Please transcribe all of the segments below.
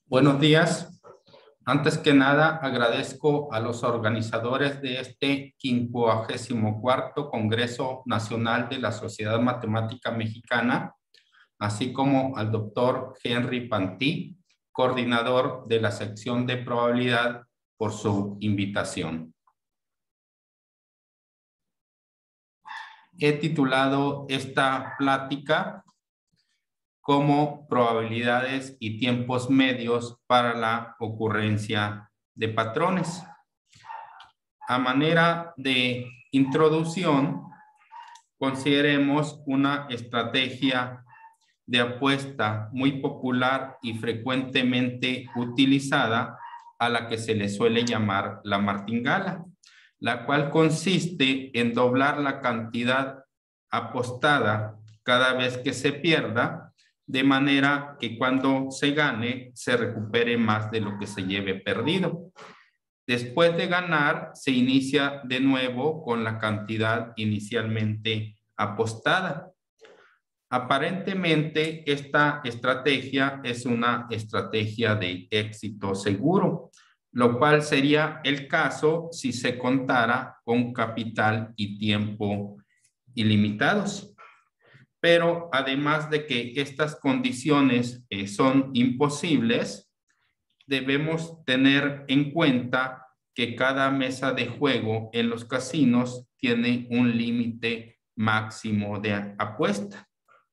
Buenos días. Antes que nada, agradezco a los organizadores de este 54º Congreso Nacional de la Sociedad Matemática Mexicana, así como al doctor Henry Pantí, coordinador de la sección de probabilidad, por su invitación. He titulado esta plática como probabilidades y tiempos medios para la ocurrencia de patrones. A manera de introducción, consideremos una estrategia de apuesta muy popular y frecuentemente utilizada, a la que se le suele llamar la martingala, la cual consiste en doblar la cantidad apostada cada vez que se pierda, de manera que cuando se gane se recupere más de lo que se lleve perdido. Después de ganar, se inicia de nuevo con la cantidad inicialmente apostada. Aparentemente, esta estrategia es una estrategia de éxito seguro, lo cual sería el caso si se contara con capital y tiempo ilimitados. Pero además de que estas condiciones son imposibles, debemos tener en cuenta que cada mesa de juego en los casinos tiene un límite máximo de apuesta,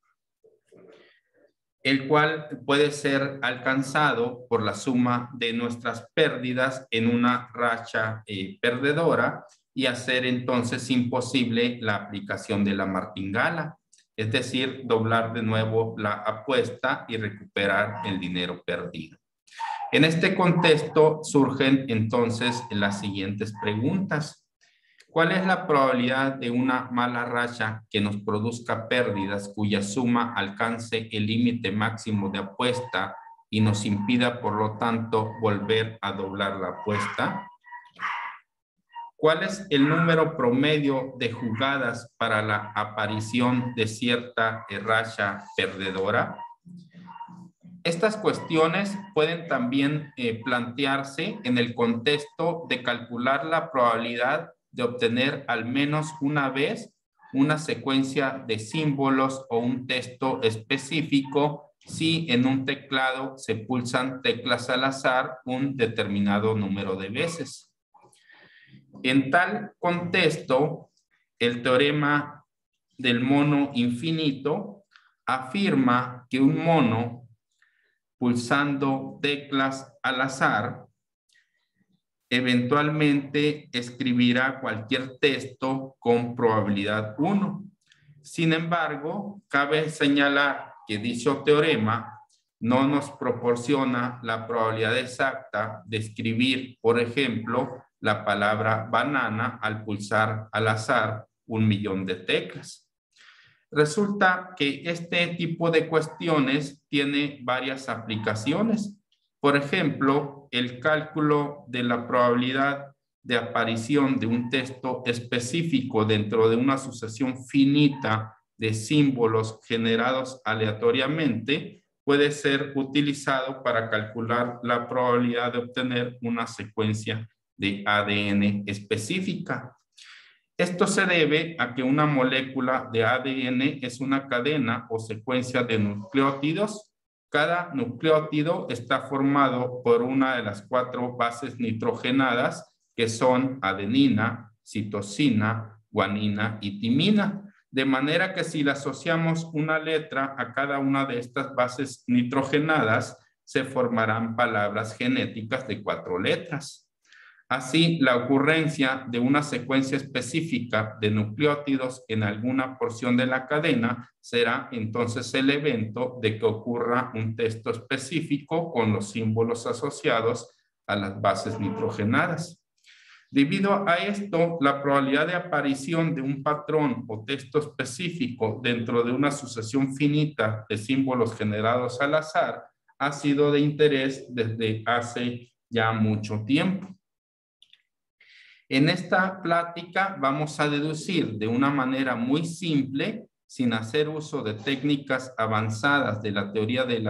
el cual puede ser alcanzado por la suma de nuestras pérdidas en una racha perdedora, y hacer entonces imposible la aplicación de la martingala, es decir, doblar de nuevo la apuesta y recuperar el dinero perdido. En este contexto surgen entonces las siguientes preguntas. ¿Cuál es la probabilidad de una mala racha que nos produzca pérdidas cuya suma alcance el límite máximo de apuesta y nos impida, por lo tanto, volver a doblar la apuesta? ¿Cuál es el número promedio de jugadas para la aparición de cierta racha perdedora? Estas cuestiones pueden también plantearse en el contexto de calcular la probabilidad de obtener al menos una vez una secuencia de símbolos o un texto específico si en un teclado se pulsan teclas al azar un determinado número de veces. En tal contexto, el teorema del mono infinito afirma que un mono pulsando teclas al azar eventualmente escribirá cualquier texto con probabilidad 1. Sin embargo, cabe señalar que dicho teorema no nos proporciona la probabilidad exacta de escribir, por ejemplo, la palabra banana al pulsar al azar 1.000.000 de teclas. Resulta que este tipo de cuestiones tiene varias aplicaciones. Por ejemplo, el cálculo de la probabilidad de aparición de un texto específico dentro de una sucesión finita de símbolos generados aleatoriamente puede ser utilizado para calcular la probabilidad de obtener una secuencia de ADN específica. Esto se debe a que una molécula de ADN es una cadena o secuencia de nucleótidos. Cada nucleótido está formado por una de las 4 bases nitrogenadas, que son adenina, citosina, guanina y timina. De manera que si le asociamos una letra a cada una de estas bases nitrogenadas, se formarán palabras genéticas de 4 letras. Así, la ocurrencia de una secuencia específica de nucleótidos en alguna porción de la cadena será entonces el evento de que ocurra un texto específico con los símbolos asociados a las bases nitrogenadas. Debido a esto, la probabilidad de aparición de un patrón o texto específico dentro de una sucesión finita de símbolos generados al azar ha sido de interés desde hace ya mucho tiempo. En esta plática vamos a deducir de una manera muy simple, sin hacer uso de técnicas avanzadas de la teoría de la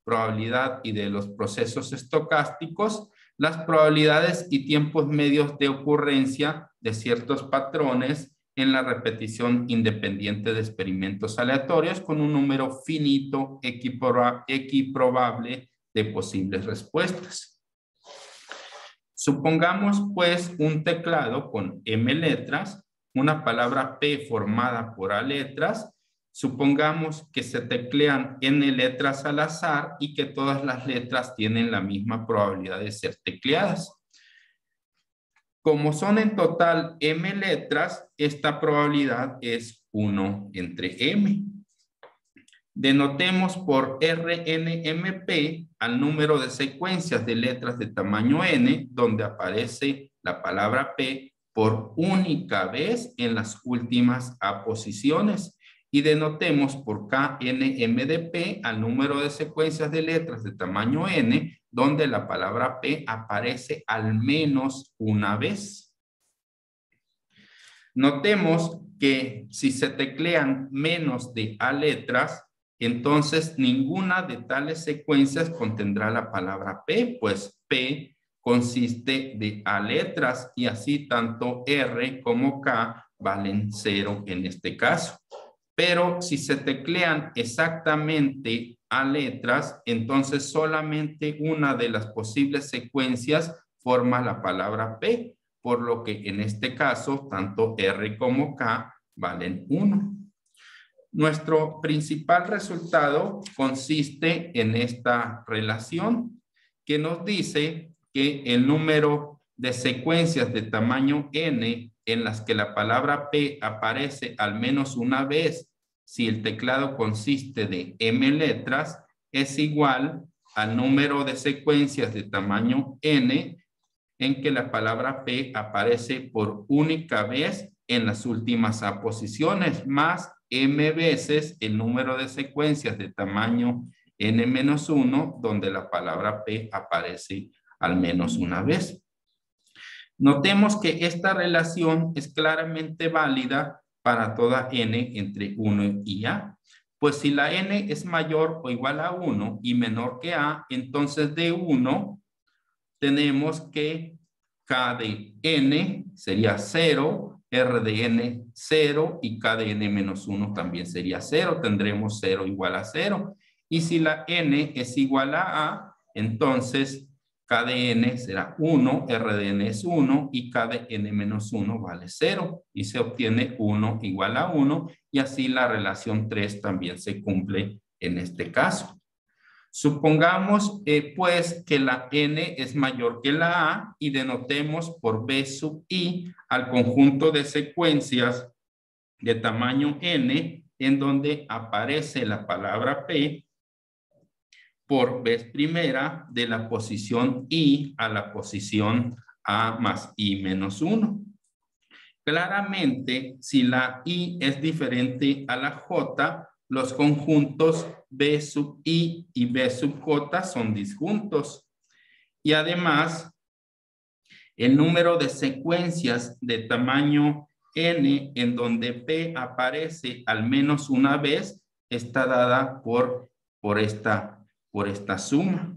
probabilidad y de los procesos estocásticos, las probabilidades y tiempos medios de ocurrencia de ciertos patrones en la repetición independiente de experimentos aleatorios con un número finito equiprobable de posibles respuestas. Supongamos pues un teclado con M letras, una palabra P formada por A letras. Supongamos que se teclean N letras al azar y que todas las letras tienen la misma probabilidad de ser tecleadas. Como son en total M letras, esta probabilidad es 1 entre M. Denotemos por RNMP al número de secuencias de letras de tamaño N, donde aparece la palabra P por única vez en las últimas aposiciones. Y denotemos por KNM de P al número de secuencias de letras de tamaño N, donde la palabra P aparece al menos una vez. Notemos que si se teclean menos de A letras, entonces ninguna de tales secuencias contendrá la palabra P, pues P consiste de A letras y así tanto R como K valen 0 en este caso. Pero si se teclean exactamente A letras, entonces solamente una de las posibles secuencias forma la palabra P, por lo que en este caso tanto R como K valen 1. Nuestro principal resultado consiste en esta relación que nos dice que el número de secuencias de tamaño N en las que la palabra P aparece al menos una vez si el teclado consiste de M letras es igual al número de secuencias de tamaño N en que la palabra P aparece por única vez en las últimas aposiciones más M veces el número de secuencias de tamaño N-1 donde la palabra P aparece al menos una vez. Notemos que esta relación es claramente válida para toda N entre 1 y A. Pues si la N es mayor o igual a 1 y menor que A, entonces de 1 tenemos que K de N sería 0, R de N 0 y K de N menos 1 también sería 0. Tendremos 0 igual a 0. Y si la N es igual a A, entonces K de N será 1, R de N es 1 y K de N menos 1 vale 0. Y se obtiene 1 igual a 1 y así la relación 3 también se cumple en este caso. Supongamos pues que la N es mayor que la A y denotemos por B sub I al conjunto de secuencias de tamaño N en donde aparece la palabra P por vez primera de la posición I a la posición A más I menos 1. Claramente, si la I es diferente a la J, los conjuntos B sub I y B sub J son disjuntos. Y además, el número de secuencias de tamaño N en donde P aparece al menos una vez está dada por esta suma.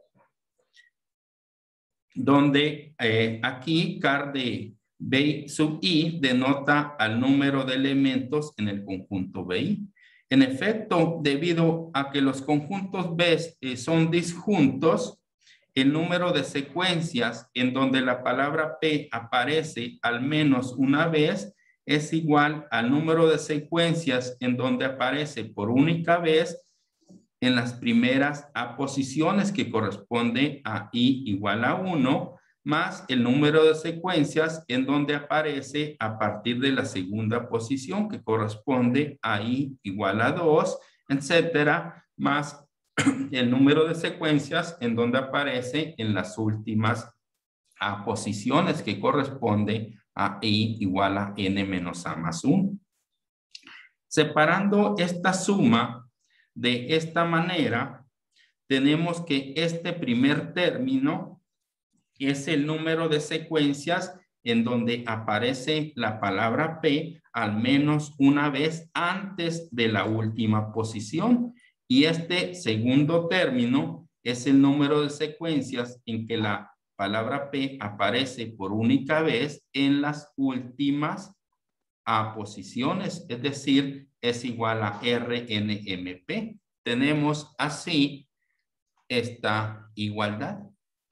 Donde aquí car de B sub I denota al número de elementos en el conjunto BI. En efecto, debido a que los conjuntos B son disjuntos, el número de secuencias en donde la palabra P aparece al menos una vez es igual al número de secuencias en donde aparece por única vez en las primeras aposiciones que corresponde a I igual a 1 más el número de secuencias en donde aparece a partir de la segunda posición que corresponde a I igual a 2, etcétera, más el número de secuencias en donde aparece en las últimas posiciones que corresponde a I igual a N menos A más 1. Separando esta suma de esta manera, tenemos que este primer término es el número de secuencias en donde aparece la palabra P al menos una vez antes de la última posición. Y este segundo término es el número de secuencias en que la palabra P aparece por única vez en las últimas posiciones, es decir, es igual a RNMP. Tenemos así esta igualdad.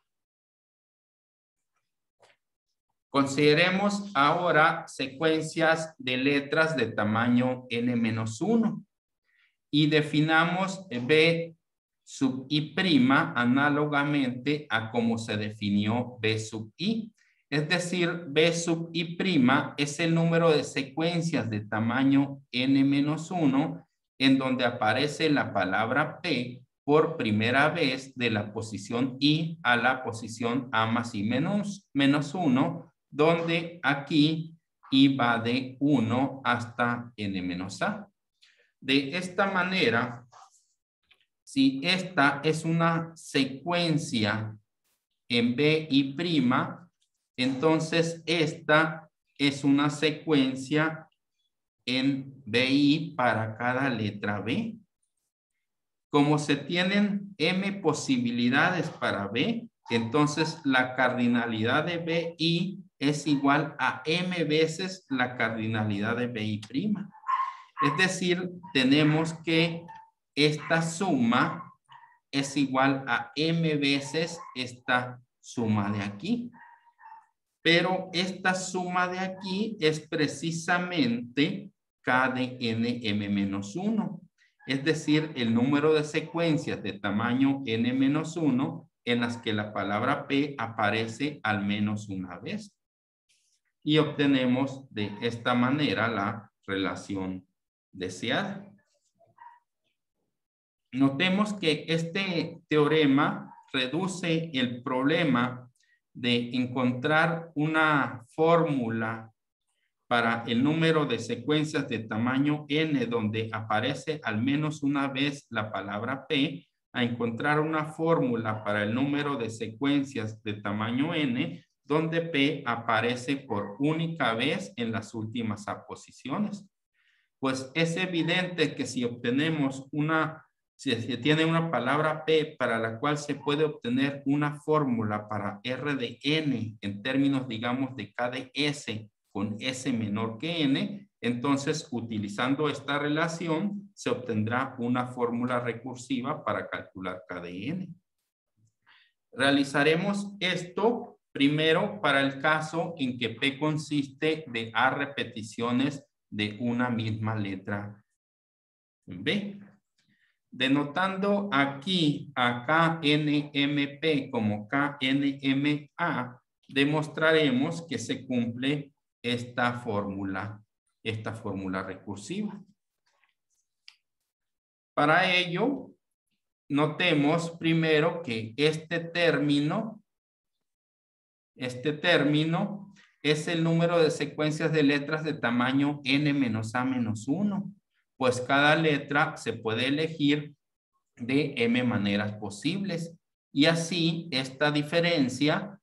Consideremos ahora secuencias de letras de tamaño n-1 y definamos B sub I' análogamente a como se definió B sub I. Es decir, B sub I' es el número de secuencias de tamaño n-1 en donde aparece la palabra P por primera vez de la posición I a la posición A más I menos 1, donde aquí I va de 1 hasta n-A. De esta manera, si esta es una secuencia en BI', entonces esta es una secuencia en BI para cada letra B. Como se tienen M posibilidades para B, entonces la cardinalidad de BI es igual a M veces la cardinalidad de BI'. Es decir, tenemos que esta suma es igual a M veces esta suma de aquí. Pero esta suma de aquí es precisamente K de N M-1. Es decir, el número de secuencias de tamaño N-1 en las que la palabra P aparece al menos una vez. Y obtenemos de esta manera la relación deseada. Notemos que este teorema reduce el problema de encontrar una fórmula para el número de secuencias de tamaño n donde aparece al menos una vez la palabra P, a encontrar una fórmula para el número de secuencias de tamaño n donde P aparece por única vez en las últimas posiciones. Pues es evidente que si obtenemos si se tiene una palabra P para la cual se puede obtener una fórmula para R de N en términos, digamos, de K de S con S menor que N, entonces utilizando esta relación se obtendrá una fórmula recursiva para calcular K de N. Realizaremos esto primero para el caso en que P consiste de A repeticiones de una misma letra B. Denotando aquí a KNMP como KNMA, demostraremos que se cumple esta fórmula recursiva. Para ello, notemos primero que este término es el número de secuencias de letras de tamaño n-a-1. Pues cada letra se puede elegir de m maneras posibles. Y así esta diferencia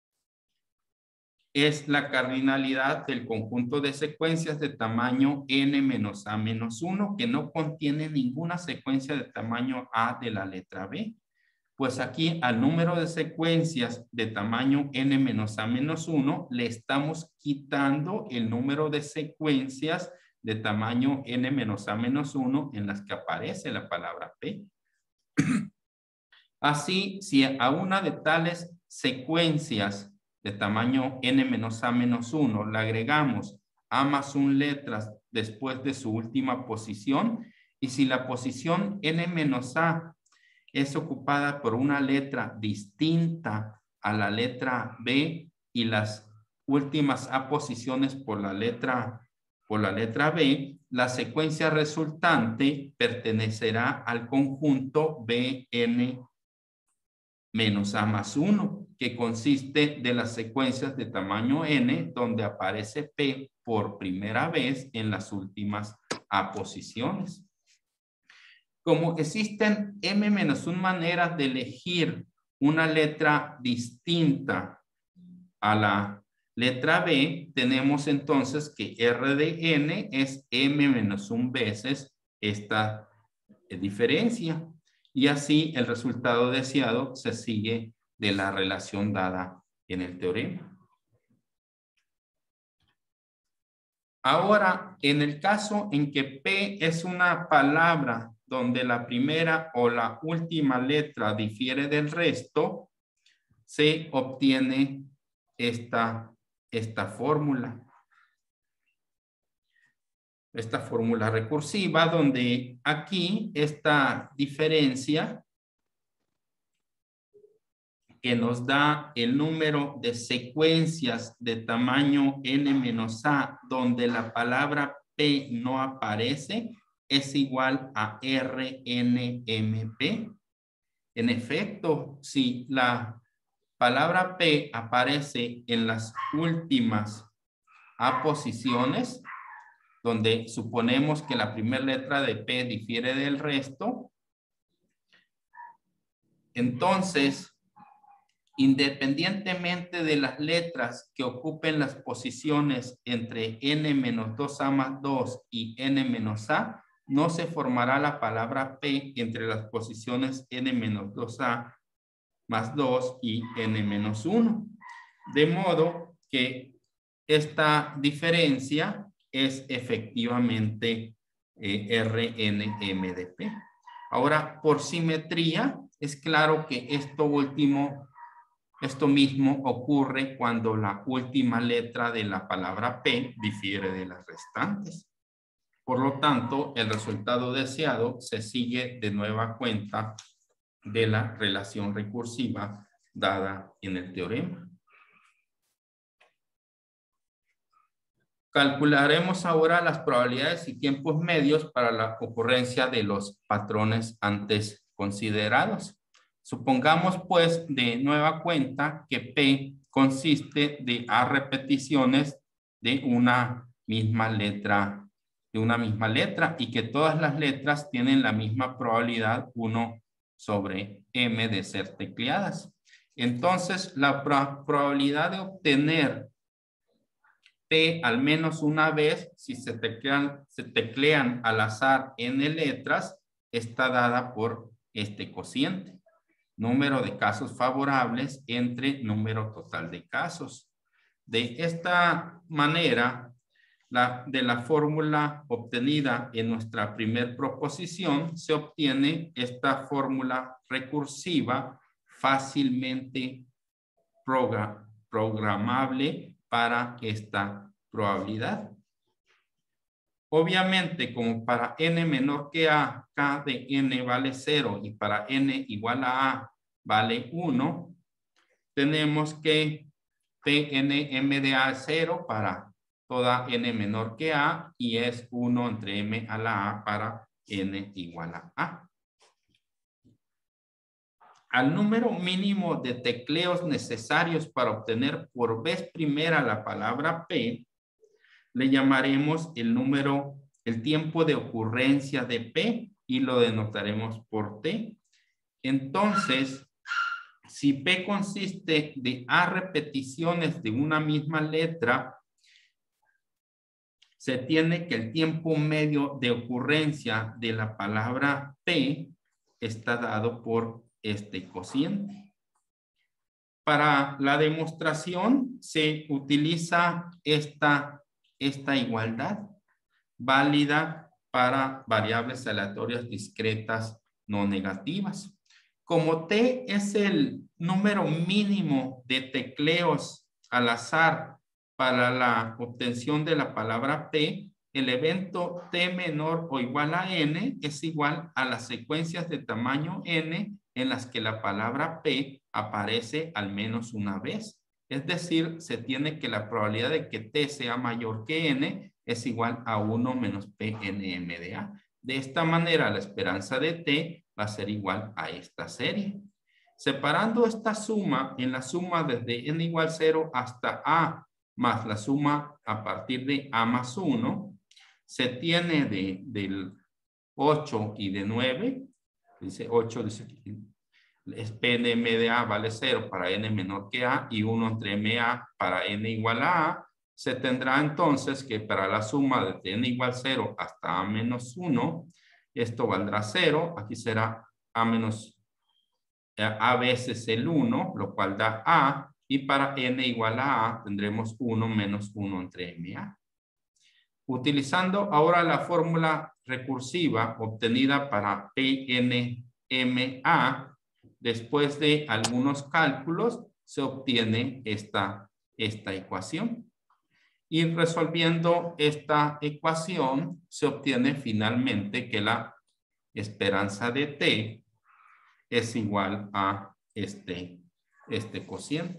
es la cardinalidad del conjunto de secuencias de tamaño n-a-1 que no contiene ninguna secuencia de tamaño a de la letra B. Pues aquí al número de secuencias de tamaño n-a-1 le estamos quitando el número de secuencias de tamaño n-a-1 en las que aparece la palabra P. Así, si a una de tales secuencias de tamaño n-a-1 le agregamos A más 1 letras después de su última posición, y si la posición n-a es ocupada por una letra distinta a la letra B y las últimas A posiciones por la letra B, la secuencia resultante pertenecerá al conjunto Bn menos A más 1, que consiste de las secuencias de tamaño n donde aparece P por primera vez en las últimas A posiciones. Como existen m-1 maneras de elegir una letra distinta a la letra B, tenemos entonces que R de N es m-1 veces esta diferencia. Y así el resultado deseado se sigue de la relación dada en el teorema. Ahora, en el caso en que P es una palabra donde la primera o la última letra difiere del resto, se obtiene esta fórmula. Esta fórmula recursiva, donde aquí esta diferencia que nos da el número de secuencias de tamaño n-a, donde la palabra P no aparece, es igual a RNMP. En efecto, si la palabra P aparece en las últimas posiciones, donde suponemos que la primera letra de P difiere del resto, entonces, independientemente de las letras que ocupen las posiciones entre n-2a más 2 y n-a, no se formará la palabra P entre las posiciones n-2a más 2 y n-1. De modo que esta diferencia es efectivamente RNMDP. Ahora, por simetría, es claro que esto mismo ocurre cuando la última letra de la palabra P difiere de las restantes. Por lo tanto, el resultado deseado se sigue de nueva cuenta de la relación recursiva dada en el teorema. Calcularemos ahora las probabilidades y tiempos medios para la ocurrencia de los patrones antes considerados. Supongamos pues de nueva cuenta que P consiste de A repeticiones de una misma letra y que todas las letras tienen la misma probabilidad 1 sobre M de ser tecleadas. Entonces, la probabilidad de obtener P al menos una vez, si se teclean al azar n letras, está dada por este cociente. Número de casos favorables entre número total de casos. De esta manera, de la fórmula obtenida en nuestra primer proposición, se obtiene esta fórmula recursiva fácilmente programable para esta probabilidad. Obviamente, como para n menor que a, k de n vale 0 y para n igual a vale 1, tenemos que Pnm de a es 0 para toda n menor que a y es 1 entre m a la a para n igual a a. Al número mínimo de tecleos necesarios para obtener por vez primera la palabra P, le llamaremos el tiempo de ocurrencia de P y lo denotaremos por T. Entonces, si P consiste de A repeticiones de una misma letra, se tiene que el tiempo medio de ocurrencia de la palabra P está dado por este cociente. Para la demostración se utiliza esta igualdad válida para variables aleatorias discretas no negativas. Como T es el número mínimo de tecleos al azar para la obtención de la palabra P, el evento T menor o igual a N es igual a las secuencias de tamaño N en las que la palabra P aparece al menos una vez. Es decir, se tiene que la probabilidad de que T sea mayor que N es igual a 1 menos PNM de A. De esta manera, la esperanza de T va a ser igual a esta serie. Separando esta suma en la suma desde n igual 0 hasta A más la suma a partir de A más 1, se tiene del 8 y de 9, dice 8, dice es PNM de A vale 0 para n menor que A y 1 entre MA para n igual a A. Se tendrá entonces que para la suma de n igual 0 hasta A menos 1, esto valdrá 0. Aquí será A menos A veces el 1, lo cual da A. Y para n igual a A tendremos 1 menos 1 entre MA. Utilizando ahora la fórmula recursiva obtenida para PNMA, después de algunos cálculos se obtiene esta ecuación. Y resolviendo esta ecuación se obtiene finalmente que la esperanza de T es igual a este cociente.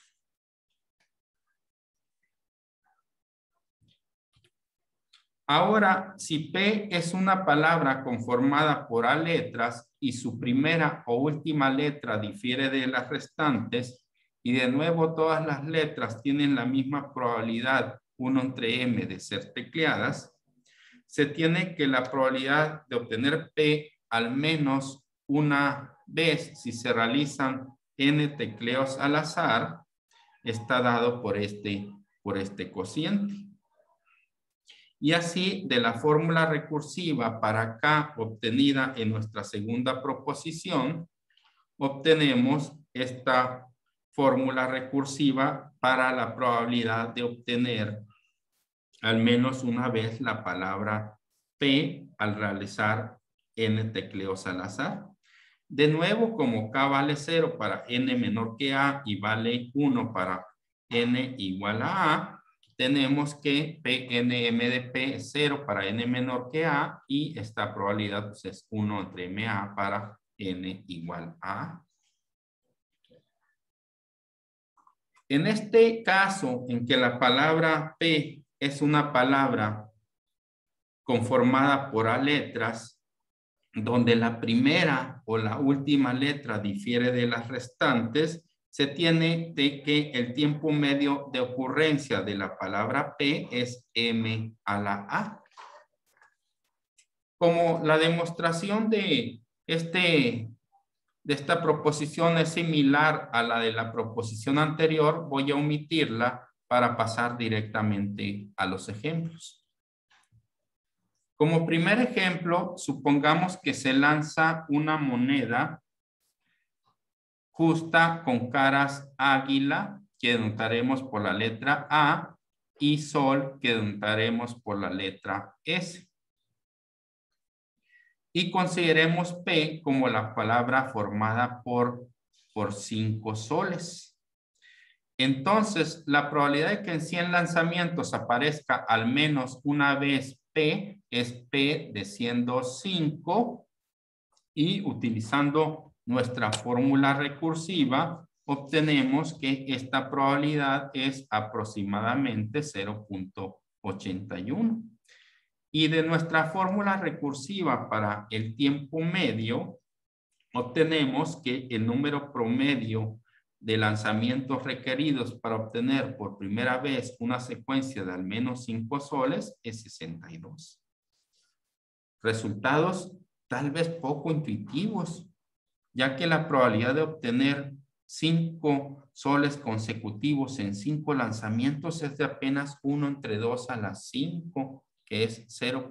Ahora, si P es una palabra conformada por A letras y su primera o última letra difiere de las restantes, y de nuevo todas las letras tienen la misma probabilidad 1 entre M de ser tecleadas, se tiene que la probabilidad de obtener P al menos una vez si se realizan N tecleos al azar está dado por este cociente. Y así, de la fórmula recursiva para K obtenida en nuestra segunda proposición, obtenemos esta fórmula recursiva para la probabilidad de obtener al menos una vez la palabra P al realizar N tecleos al azar. De nuevo, como K vale 0 para N menor que A y vale 1 para N igual a A, tenemos que PNM de P es 0 para N menor que A y esta probabilidad pues, es 1 entre MA para N igual a A. En este caso, en que la palabra P es una palabra conformada por A letras, donde la primera o la última letra difiere de las restantes, se tiene de que el tiempo medio de ocurrencia de la palabra P es M a la A. Como la demostración de esta proposición es similar a la de la proposición anterior, voy a omitirla para pasar directamente a los ejemplos. Como primer ejemplo, supongamos que se lanza una moneda justa con caras águila, que denotaremos por la letra A, y sol, que denotaremos por la letra S. Y consideremos P como la palabra formada por 5 soles. Entonces, la probabilidad de que en 100 lanzamientos aparezca al menos una vez P es P de siendo 5 y utilizando nuestra fórmula recursiva obtenemos que esta probabilidad es aproximadamente 0.81. Y de nuestra fórmula recursiva para el tiempo medio obtenemos que el número promedio de lanzamientos requeridos para obtener por primera vez una secuencia de al menos 5 soles es 62. Resultados tal vez poco intuitivos, ya que la probabilidad de obtener 5 soles consecutivos en 5 lanzamientos es de apenas 1 entre 2 a la 5, que es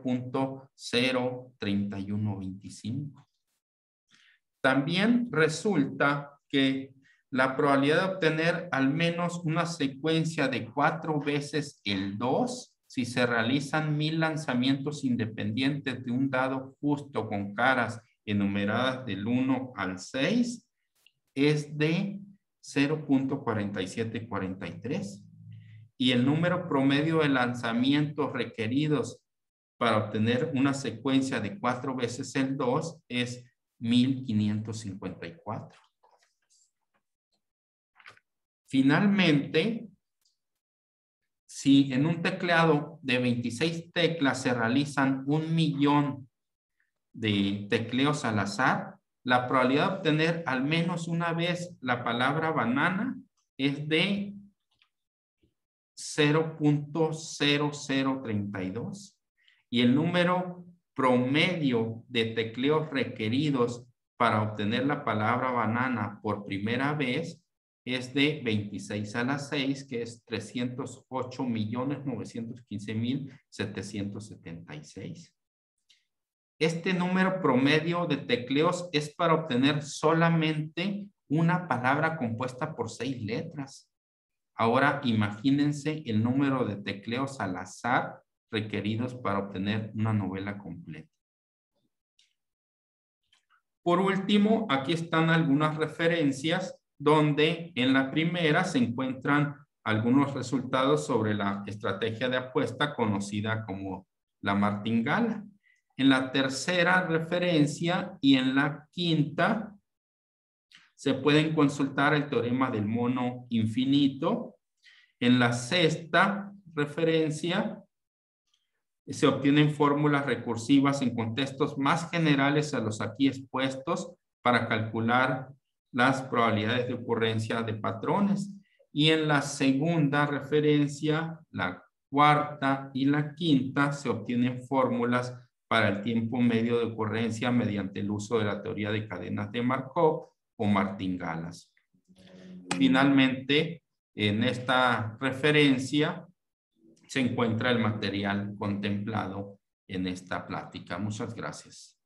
0.03125. También resulta que la probabilidad de obtener al menos una secuencia de 4 veces el 2, si se realizan 1000 lanzamientos independientes de un dado justo con caras enumeradas del 1 al 6, es de 0.4743. Y el número promedio de lanzamientos requeridos para obtener una secuencia de 4 veces el 2 es 1554. Finalmente, si en un tecleado de 26 teclas se realizan 1.000.000 de tecleos al azar, la probabilidad de obtener al menos una vez la palabra banana es de 0.0032 y el número promedio de tecleos requeridos para obtener la palabra banana por primera vez es de 26 a la 6, que es 308.915.776. Este número promedio de tecleos es para obtener solamente una palabra compuesta por 6 letras. Ahora imagínense el número de tecleos al azar requeridos para obtener una novela completa. Por último, aquí están algunas referencias donde en la primera se encuentran algunos resultados sobre la estrategia de apuesta conocida como la martingala. En la tercera referencia y en la quinta se pueden consultar el teorema del mono infinito. En la sexta referencia se obtienen fórmulas recursivas en contextos más generales a los aquí expuestos para calcular las probabilidades de ocurrencia de patrones. Y en la segunda referencia, la cuarta y la quinta, se obtienen fórmulas para el tiempo medio de ocurrencia mediante el uso de la teoría de cadenas de Markov o martingalas. Finalmente, en esta referencia se encuentra el material contemplado en esta plática. Muchas gracias.